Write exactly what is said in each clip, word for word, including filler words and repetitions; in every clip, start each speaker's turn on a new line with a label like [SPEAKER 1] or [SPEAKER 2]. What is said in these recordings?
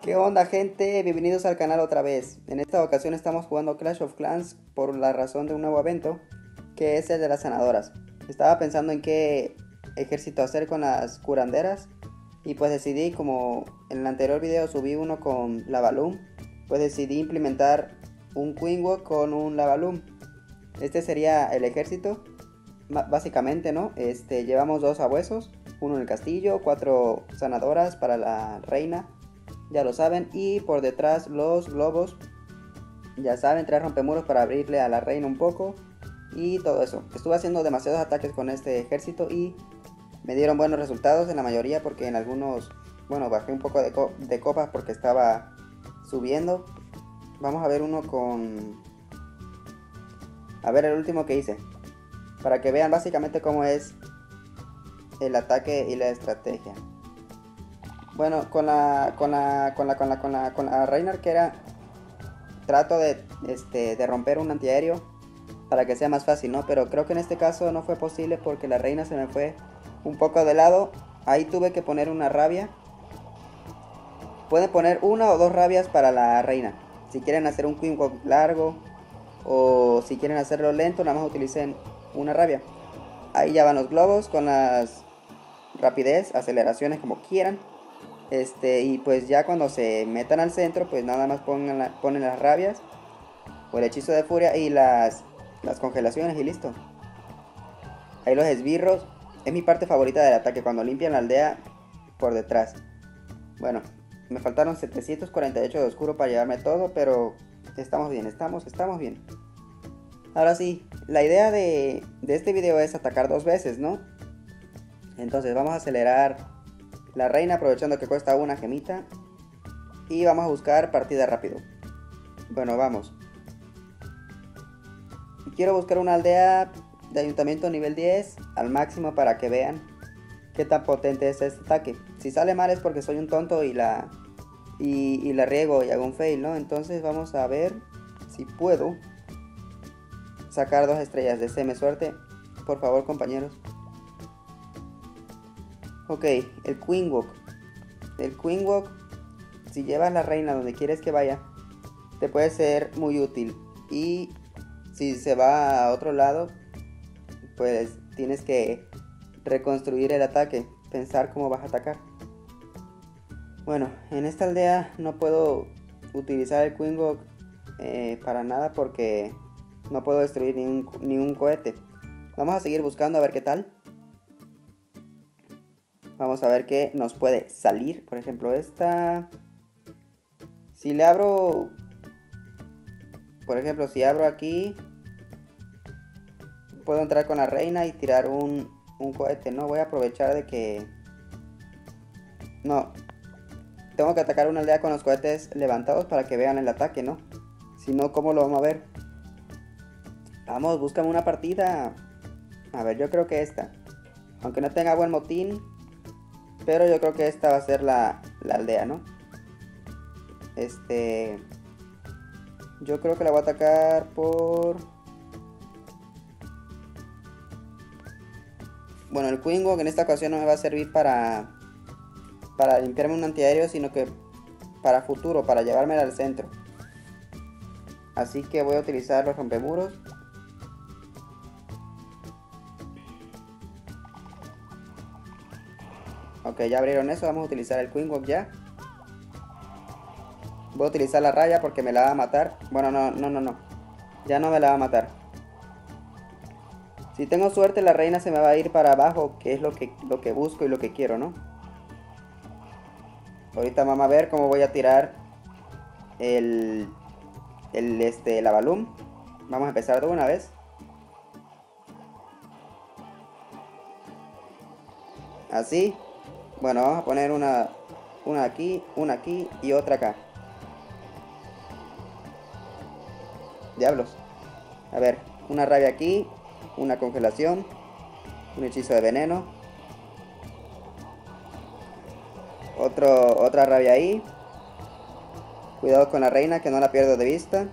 [SPEAKER 1] ¿Qué onda, gente? Bienvenidos al canal otra vez. En esta ocasión estamos jugando Clash of Clans por la razón de un nuevo evento, que es el de las sanadoras. Estaba pensando en qué ejército hacer con las curanderas y pues decidí, como en el anterior video subí uno con Lavaloom, pues decidí implementar un Queen Walk con un Lavaloom. Este sería el ejército, básicamente, ¿no? Este, llevamos dos sabuesos, uno en el castillo, cuatro sanadoras para la reina, ya lo saben, y por detrás los globos, ya saben, tres rompemuros para abrirle a la reina un poco y todo eso. Estuve haciendo demasiados ataques con este ejército y me dieron buenos resultados en la mayoría, porque en algunos, bueno, bajé un poco de, co de copas porque estaba subiendo. Vamos a ver uno con... A ver el último que hice, para que vean básicamente cómo es el ataque y la estrategia. Bueno, con la con la con la con la con la con la reina arquera trato de este de romper un antiaéreo para que sea más fácil, ¿no? Pero creo que en este caso no fue posible porque la reina se me fue un poco de lado. Ahí tuve que poner una rabia. Pueden poner una o dos rabias para la reina. Si quieren hacer un Queen Walk largo o si quieren hacerlo lento, nada más utilicen una rabia. Ahí ya van los globos con las rapidez, aceleraciones, como quieran. Este, y pues ya cuando se metan al centro, pues nada más pongan la, ponen las rabias o el hechizo de furia y las, las congelaciones y listo. Ahí los esbirros, es mi parte favorita del ataque, cuando limpian la aldea por detrás. Bueno, me faltaron setecientos cuarenta y ocho de oscuro para llevarme todo, pero estamos bien, estamos, estamos bien. Ahora sí, la idea de, de este video es atacar dos veces, ¿no? Entonces vamos a acelerar la reina aprovechando que cuesta una gemita y vamos a buscar partida rápido. Bueno, vamos. Quiero buscar una aldea de ayuntamiento nivel diez al máximo para que vean qué tan potente es este ataque. Si sale mal es porque soy un tonto y la y, y la riego y hago un fail, ¿no? Entonces vamos a ver si puedo sacar dos estrellas. Deséame suerte, por favor, compañeros. Ok, el Queen Walk. El Queen Walk, si llevas la reina donde quieres que vaya, te puede ser muy útil. Y si se va a otro lado, pues tienes que reconstruir el ataque, pensar cómo vas a atacar. Bueno, en esta aldea no puedo utilizar el Queen Walk eh, para nada, porque no puedo destruir ni un, ni un cohete. Vamos a seguir buscando a ver qué tal. Vamos a ver qué nos puede salir. Por ejemplo, esta. Si le abro... Por ejemplo, si abro aquí, puedo entrar con la reina y tirar un, un cohete. No, voy a aprovechar de que... No. Tengo que atacar una aldea con los cohetes levantados para que vean el ataque, ¿no? Si no, ¿cómo lo vamos a ver? Vamos, búscame una partida. A ver, yo creo que esta. Aunque no tenga buen motín, pero yo creo que esta va a ser la, la aldea, ¿no? Este... Yo creo que la voy a atacar por... Bueno, el Queen Walk en esta ocasión no me va a servir para... Para limpiarme un antiaéreo, sino que para futuro, para llevármela al centro. Así que voy a utilizar los rompemuros. Ok, ya abrieron eso, vamos a utilizar el Queen Walk ya. Voy a utilizar la raya porque me la va a matar. Bueno, no, no, no, no. Ya no me la va a matar. Si tengo suerte, la reina se me va a ir para abajo, que es lo que, lo que busco y lo que quiero, ¿no? Ahorita vamos a ver cómo voy a tirar el, el este, Lavaloom. Vamos a empezar de una vez. Así. Bueno, vamos a poner una, una aquí, una aquí y otra acá. Diablos. A ver, una rabia aquí, una congelación, un hechizo de veneno, otro, otra rabia ahí. Cuidado con la reina, que no la pierdo de vista.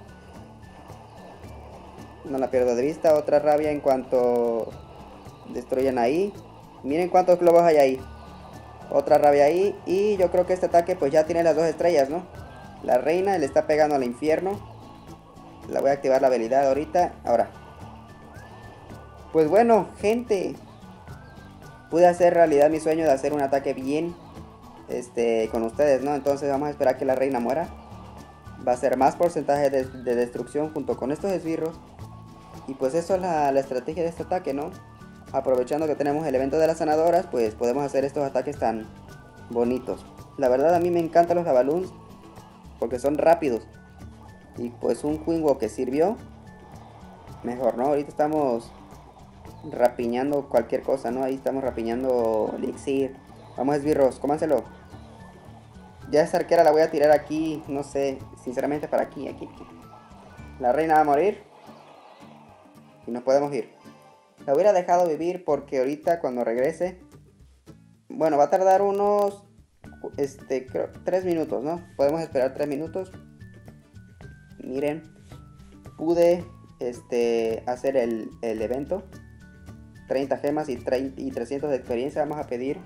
[SPEAKER 1] No la pierdo de vista. Otra rabia en cuanto destruyen ahí. Miren cuántos globos hay ahí. Otra rabia ahí. Y yo creo que este ataque pues ya tiene las dos estrellas, ¿no? La reina le está pegando al infierno. La voy a activar la habilidad ahorita. Ahora. Pues bueno, gente. Pude hacer realidad mi sueño de hacer un ataque bien. Este, con ustedes, ¿no? Entonces vamos a esperar que la reina muera. Va a ser más porcentaje de, de destrucción junto con estos esbirros. Y pues eso es la, la estrategia de este ataque, ¿no? Aprovechando que tenemos el evento de las sanadoras, pues podemos hacer estos ataques tan bonitos. La verdad a mí me encantan los Lavaloons porque son rápidos. Y pues un Quingo que sirvió, mejor, ¿no? Ahorita estamos rapiñando cualquier cosa, ¿no? Ahí estamos rapiñando elixir. Vamos, esbirros, cómanselo. Ya esa arquera la voy a tirar aquí, no sé, sinceramente para aquí, aquí, aquí. La reina va a morir. Y nos podemos ir. La hubiera dejado vivir porque ahorita cuando regrese, bueno, va a tardar unos, este, creo, tres minutos, ¿no? Podemos esperar tres minutos. Miren, pude, este, hacer el, el evento. treinta gemas y, treinta, y trescientos de experiencia. Vamos a pedir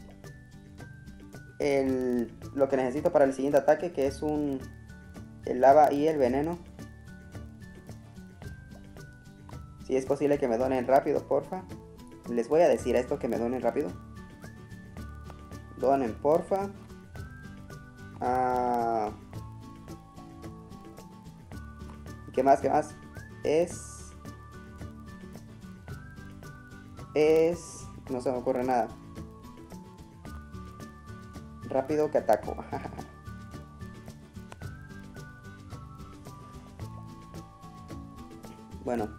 [SPEAKER 1] el, lo que necesito para el siguiente ataque, que es un, el lava y el veneno. Si es posible que me donen rápido, porfa. Les voy a decir a estos que me donen rápido. Donen, porfa. Ah, ¿qué más? ¿Qué más? Es... Es... No se me ocurre nada. Rápido que ataco. Bueno.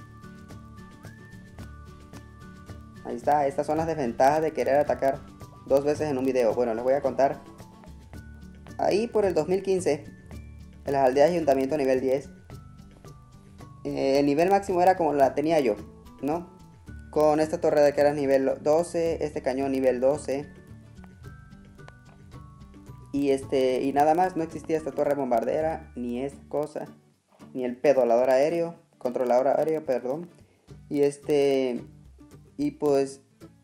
[SPEAKER 1] Ahí está, estas son las desventajas de querer atacar dos veces en un video. Bueno, les voy a contar. Ahí por el dos mil quince, en las aldeas de ayuntamiento nivel diez, eh, el nivel máximo era como la tenía yo, ¿no? Con esta torre de que era nivel doce, este cañón nivel doce. Y este, y nada más, no existía esta torre bombardera, ni esta cosa, ni el pedolador aéreo, controlador aéreo, perdón. Y este... Y pues,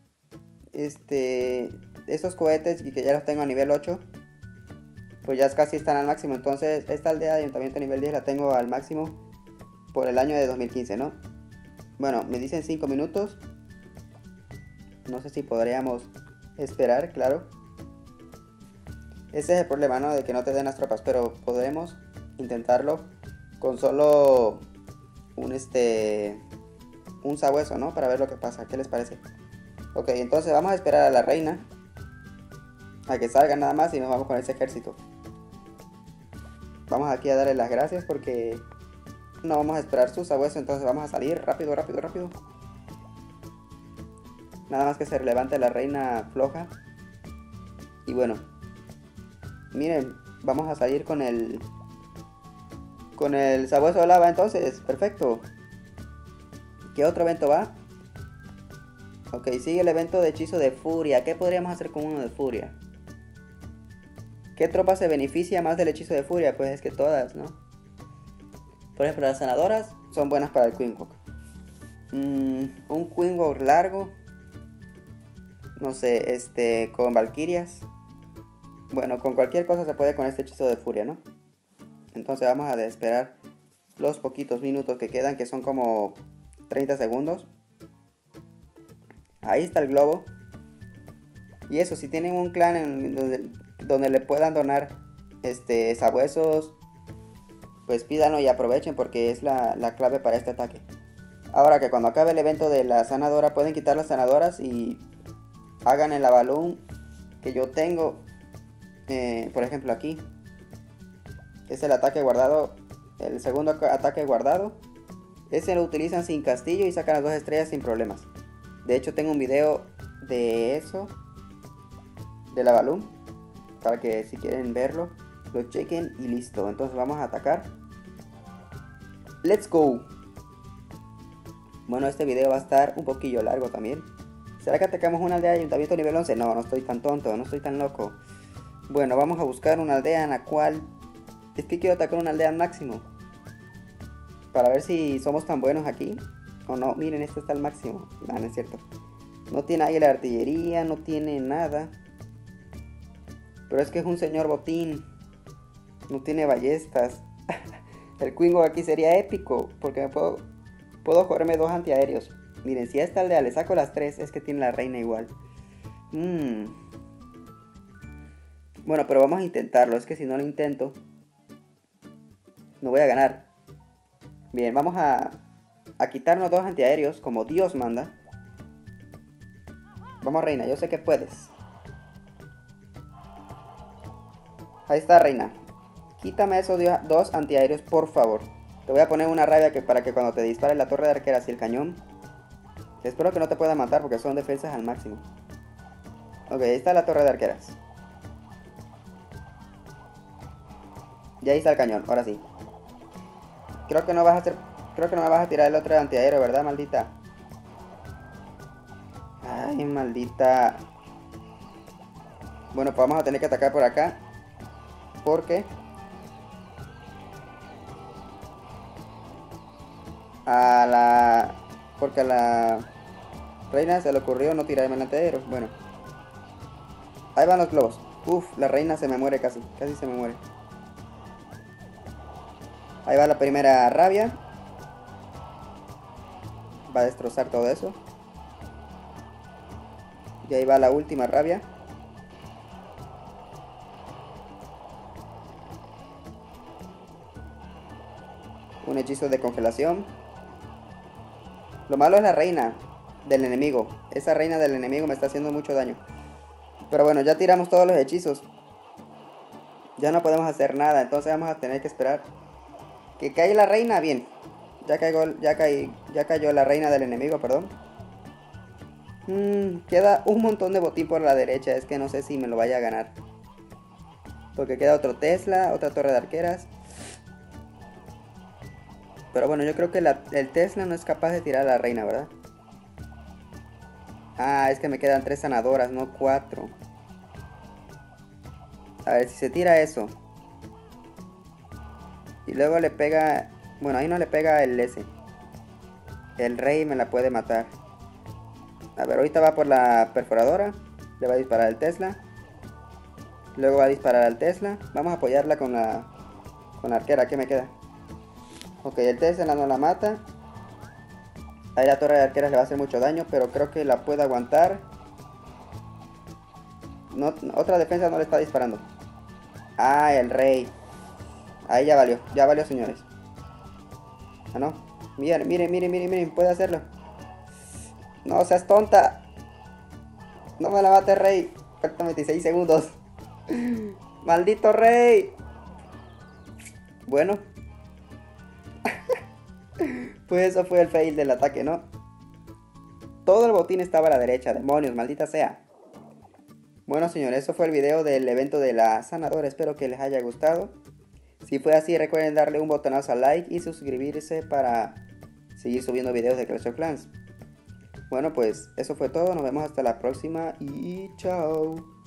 [SPEAKER 1] este, estos cohetes, y que ya los tengo a nivel ocho, pues ya casi están al máximo. Entonces, esta aldea de ayuntamiento nivel diez la tengo al máximo por el año de dos mil quince, ¿no? Bueno, me dicen cinco minutos. No sé si podríamos esperar, claro. Ese es el problema, ¿no? De que no te den las tropas, pero podremos intentarlo con solo un, este... un sabueso, ¿no? Para ver lo que pasa. ¿Qué les parece? Ok, entonces vamos a esperar a la reina a que salga nada más y nos vamos con ese ejército. Vamos aquí a darle las gracias porque no vamos a esperar su sabueso. Entonces vamos a salir rápido, rápido, rápido. Nada más que se levante la reina floja. Y bueno, miren, vamos a salir con el con el sabueso de lava. Entonces, perfecto. ¿Qué otro evento va? Ok, sigue el evento de hechizo de furia. ¿Qué podríamos hacer con uno de furia? ¿Qué tropa se beneficia más del hechizo de furia? Pues es que todas, ¿no? Por ejemplo, las sanadoras son buenas para el Quingo. Mm, un Quingo largo. No sé, este, con valquirias. Bueno, con cualquier cosa se puede con este hechizo de furia, ¿no? Entonces vamos a esperar los poquitos minutos que quedan, que son como treinta segundos. Ahí está el globo. Y eso, si tienen un clan en donde, donde le puedan donar este sabuesos, pues pídanlo y aprovechen porque es la, la clave para este ataque. Ahora que cuando acabe el evento de la sanadora pueden quitar las sanadoras y hagan el Lavaloon que yo tengo. Eh, por ejemplo aquí es el ataque guardado, el segundo ataque guardado. Ese lo utilizan sin castillo y sacan las dos estrellas sin problemas. De hecho tengo un video de eso, de Lavaloon, para que si quieren verlo lo chequen y listo. Entonces vamos a atacar. Let's go. Bueno, este video va a estar un poquillo largo también. ¿Será que atacamos una aldea de ayuntamiento nivel once? No, no estoy tan tonto, no estoy tan loco. Bueno, vamos a buscar una aldea en la cual... Es que quiero atacar una aldea al máximo, para ver si somos tan buenos aquí o no. Miren, este está al máximo. No, no es cierto. No tiene ahí la artillería, no tiene nada. Pero es que es un señor botín. No tiene ballestas. El Quingo aquí sería épico. Porque me puedo, puedo jugarme dos antiaéreos. Miren, si a esta aldea le saco las tres, es que tiene la reina igual. Mm. Bueno, pero vamos a intentarlo. Es que si no lo intento, no voy a ganar. Bien, vamos a, a quitarnos dos antiaéreos como Dios manda. Vamos, reina, yo sé que puedes. Ahí está, reina. Quítame esos dos antiaéreos, por favor. Te voy a poner una rabia que para que cuando te dispare la torre de arqueras y el cañón, espero que no te pueda matar porque son defensas al máximo. Ok, ahí está la torre de arqueras. Y ahí está el cañón, ahora sí. Creo que no vas a hacer. Creo que no me vas a tirar el otro antiaéreo, ¿verdad, maldita? Ay, maldita. Bueno, pues vamos a tener que atacar por acá. Porque a la. Porque a la reina se le ocurrió no tirarme el antiaéreo. Bueno. Ahí van los globos. Uf, la reina se me muere casi. Casi se me muere. Ahí va la primera rabia. Va a destrozar todo eso. Y ahí va la última rabia. Un hechizo de congelación. Lo malo es la reina del enemigo. Esa reina del enemigo me está haciendo mucho daño. Pero bueno, ya tiramos todos los hechizos. Ya no podemos hacer nada. Entonces vamos a tener que esperar que caiga la reina. Bien. Ya cayó, ya cayó, ya cayó la reina del enemigo, perdón. Hmm, queda un montón de botín por la derecha. Es que no sé si me lo vaya a ganar. Porque queda otro Tesla, otra torre de arqueras. Pero bueno, yo creo que la, el Tesla no es capaz de tirar a la reina, ¿verdad? Ah, es que me quedan tres sanadoras, no cuatro. A ver, si se tira eso. Y luego le pega. Bueno, ahí no le pega el S. El rey me la puede matar. A ver, ahorita va por la perforadora. Le va a disparar el Tesla. Luego va a disparar al Tesla. Vamos a apoyarla con la Con la arquera, ¿qué me queda? Ok, el Tesla no la mata. Ahí la torre de arqueras le va a hacer mucho daño, pero creo que la puede aguantar. No, otra defensa no le está disparando. Ah, el rey. Ahí ya valió, ya valió, señores. Ah, no. Miren, miren, miren, miren, miren, puede hacerlo. No seas tonta. No me la mate, rey. Faltan veintiséis segundos. Maldito rey. Bueno. Pues eso fue el fail del ataque, ¿no? Todo el botín estaba a la derecha. Demonios, maldita sea. Bueno, señores, eso fue el video del evento de la sanadora. Espero que les haya gustado. Si fue así, recuerden darle un botonazo al like y suscribirse para seguir subiendo videos de Clash of Clans. Bueno, pues eso fue todo. Nos vemos hasta la próxima y chao.